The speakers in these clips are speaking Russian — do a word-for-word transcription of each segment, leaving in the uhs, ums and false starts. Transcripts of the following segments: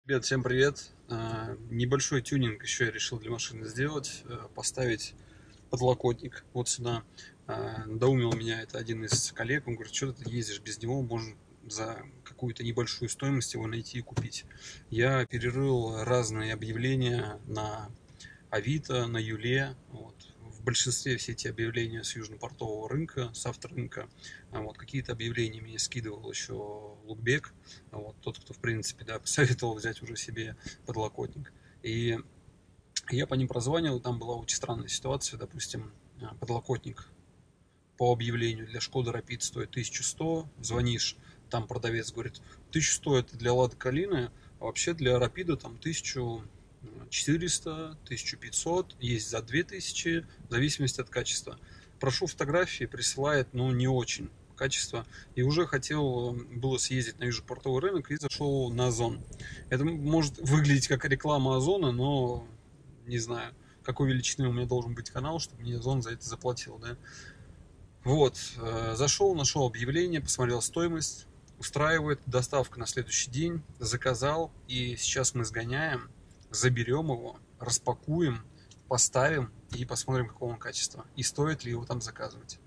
Ребят, всем привет! А, Небольшой тюнинг еще я решил для машины сделать, э, поставить подлокотник вот сюда. А, Доумил меня это один из коллег, он говорит, что ты ездишь без него, можно за какую-то небольшую стоимость его найти и купить. Я перерыл разные объявления на Авито, на Юле. Вот. В большинстве все эти объявления с южно-портового рынка, с авторынка. А Вот. Какие-то объявления мне скидывал еще Лукбек, вот. Тот, кто, в принципе, да, посоветовал взять уже себе подлокотник. И я по ним прозванивал, там была очень странная ситуация. Допустим, подлокотник по объявлению для Шкоды Rapid стоит тысячу сто, звонишь, там продавец говорит, тысяча сто это для Лады Калины, а вообще для Рапида там тысяча четыреста, тысяча пятьсот, есть за две тысячи, в зависимости от качества. Прошу фотографии, присылает, но не очень качество. И уже хотел было съездить на южно-портовый рынок и зашел на Озон. Это может выглядеть как реклама Озона, но не знаю, какой величины у меня должен быть канал, чтобы мне Озон за это заплатил, да. Вот, э, зашел, нашел объявление, посмотрел стоимость, устраивает, доставка на следующий день, заказал, и сейчас мы сгоняем, заберем его, распакуем, поставим и посмотрим, какого он качества, и стоит ли его там заказывать.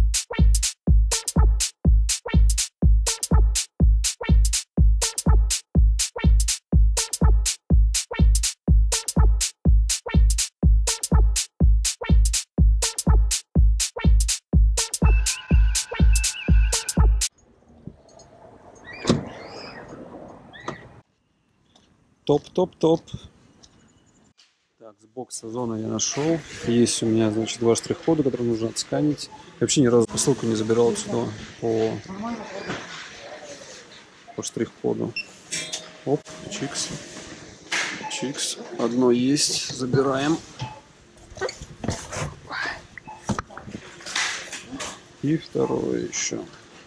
Топ-топ-топ. Так, с бокса Озона я нашел. Есть у меня, значит, два штрих-кода, которые нужно отсканить. Я вообще ни разу посылку не забирал отсюда по, по штрих-коду. Оп, чикс. Чикс. Одно есть. Забираем. И второе еще.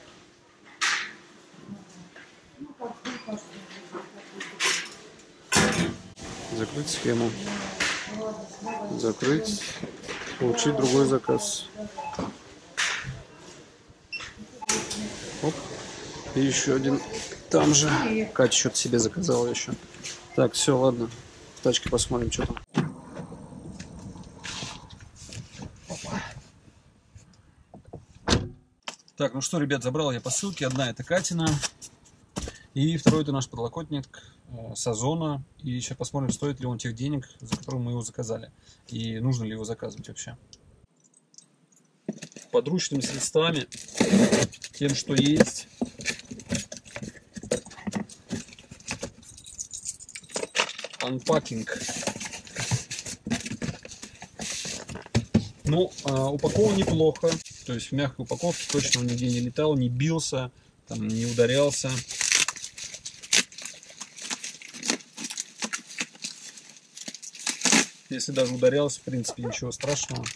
Закрыть схему. Закрыть. Получить другой заказ. Оп. И еще один там же. Катя что-то себе заказала еще. Так, все, ладно. В тачке посмотрим, что там. Так, ну что, ребят, забрал я посылки. Одна это Катина. И второй это наш подлокотник э, с Озона. И сейчас посмотрим, стоит ли он тех денег, за которые мы его заказали. И нужно ли его заказывать вообще. Подручными средствами, тем, что есть. Анпакинг. Ну, а, упакован неплохо. То есть в мягкой упаковке точно он нигде не летал, не бился, там, не ударялся. Если даже ударялся, в принципе, ничего страшного.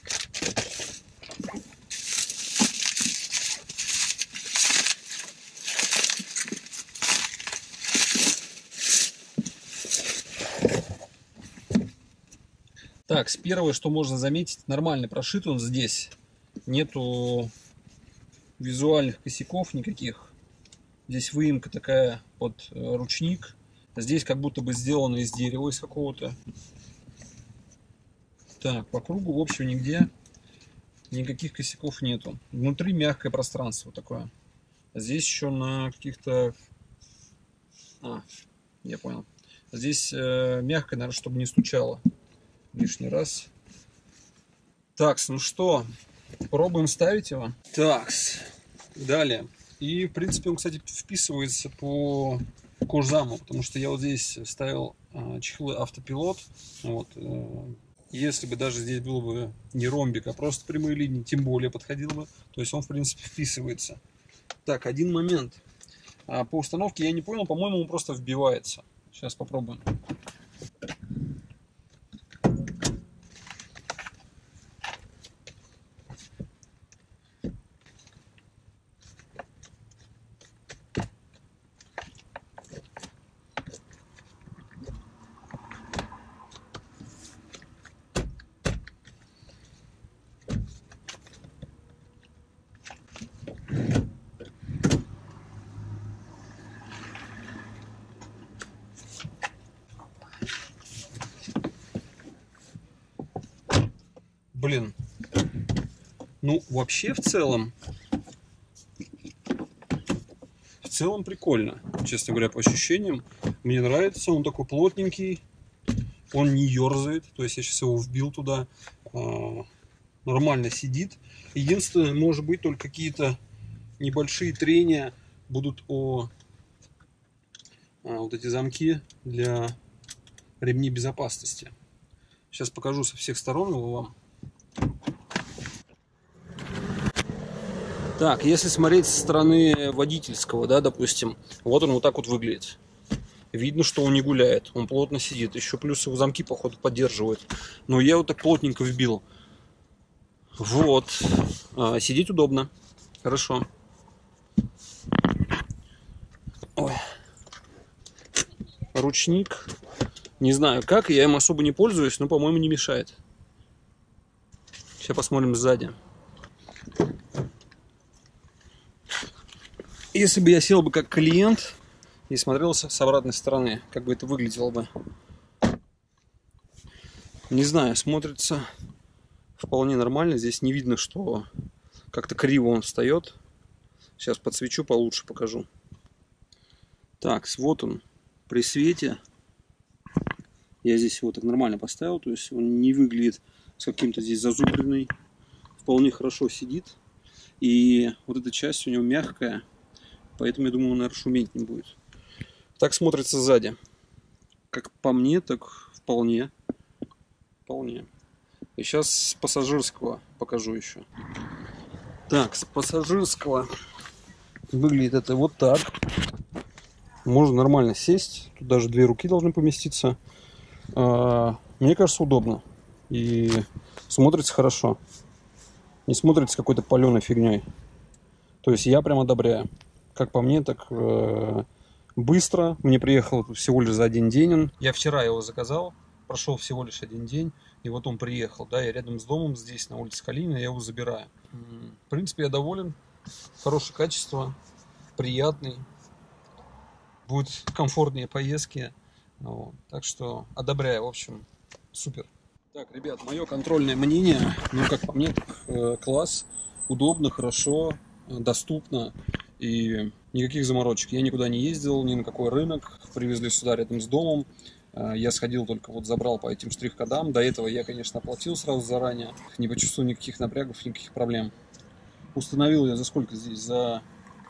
Так, с первого, что можно заметить, нормально прошит он здесь. Нету визуальных косяков никаких. Здесь выемка такая под ручник. Здесь как будто бы сделано из дерева, из какого-то. Так, по кругу, в общем, нигде никаких косяков нету. Внутри мягкое пространство такое. Здесь еще на каких-то... А, я понял. Здесь э, мягко, наверное, чтобы не стучало лишний раз. Так, ну что, пробуем ставить его. Так, далее. И, в принципе, он, кстати, вписывается по кожзаму, потому что я вот здесь ставил э, чехлы автопилот. Вот, э, если бы даже здесь было бы не ромбик, а просто прямые линии, тем более подходил бы. То есть он, в принципе, вписывается. Так, один момент. А по установке я не понял, по-моему, он просто вбивается. Сейчас попробуем. Ну, вообще, в целом, в целом прикольно, честно говоря, по ощущениям. Мне нравится, он такой плотненький, он не ерзает, то есть я сейчас его вбил туда, нормально сидит. Единственное, может быть, только какие-то небольшие трения будут о, о вот эти замки для ремней безопасности. Сейчас покажу со всех сторон его вам. Так, если смотреть со стороны водительского, да, допустим, вот он вот так вот выглядит. Видно, что он не гуляет, он плотно сидит. Еще плюс его замки, походу, поддерживают. Но я вот так плотненько вбил. Вот. А, сидеть удобно. Хорошо. Ой. Ручник. Не знаю как, я им особо не пользуюсь, но, по-моему, не мешает. Сейчас посмотрим сзади. Если бы я сел бы как клиент и смотрел с обратной стороны, как бы это выглядело бы. Не знаю, смотрится вполне нормально. Здесь не видно, что как-то криво он встает. Сейчас подсвечу получше, покажу. Так, вот он при свете. Я здесь его так нормально поставил, то есть он не выглядит с каким-то здесь зазубренный. Вполне хорошо сидит. И вот эта часть у него мягкая, поэтому я думаю, он, наверное, шуметь не будет. Так смотрится сзади. Как по мне, так вполне. Вполне. И сейчас с пассажирского покажу еще. Так, с пассажирского выглядит это вот так. Можно нормально сесть. Тут даже две руки должны поместиться. Мне кажется, удобно. И смотрится хорошо. Не смотрится какой-то паленой фигней. То есть я прям одобряю. Как по мне, так э, быстро. Мне приехал всего лишь за один день он. Я вчера его заказал. Прошел всего лишь один день. И вот он приехал. Да, я рядом с домом, здесь, на улице Калинина, я его забираю. В принципе, я доволен. Хорошее качество. Приятный. Будет комфортнее поездки. Вот. Так что одобряю. В общем, супер. Так, ребят, мое контрольное мнение. Ну, как по мне, так, э, класс. Удобно, хорошо, доступно. И никаких заморочек. Я никуда не ездил, ни на какой рынок. Привезли сюда рядом с домом. Я сходил, только вот забрал по этим штрих-кодам. До этого я, конечно, оплатил сразу заранее. Не почувствовал никаких напрягов, никаких проблем. Установил я за сколько здесь? За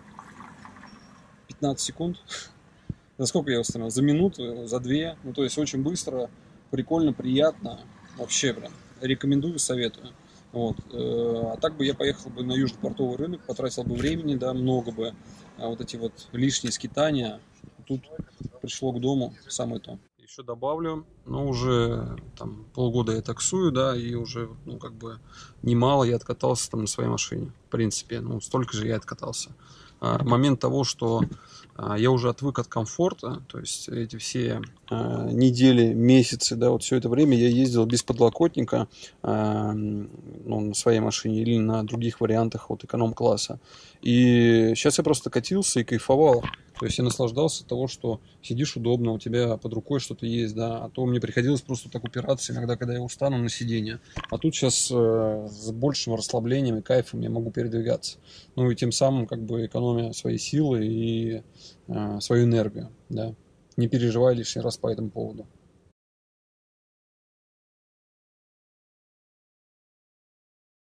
пятнадцать секунд. За сколько я установил? За минуту, за две. Ну, то есть очень быстро, прикольно, приятно. Вообще прям рекомендую, советую. Вот. А так бы я поехал бы на южный портовый рынок, потратил бы времени, да, много бы. А вот эти вот лишние скитания. Тут пришло к дому самое то. Еще добавлю, но уже там полгода я таксую, да, и уже, ну, как бы немало я откатался там на своей машине. В принципе, ну, столько же я откатался. А, момент того, что а, я уже отвык от комфорта, то есть эти все а, недели, месяцы, да, вот все это время я ездил без подлокотника а, ну, на своей машине или на других вариантах вот эконом-класса. И сейчас я просто катился и кайфовал. То есть я наслаждался от того, что сидишь удобно, у тебя под рукой что-то есть, да, а то мне приходилось просто так упираться иногда, когда я устану, на сиденье. А тут сейчас э, с большим расслаблением и кайфом я могу передвигаться. Ну и тем самым как бы экономя свои силы и э, свою энергию, да. Не переживай лишний раз по этому поводу.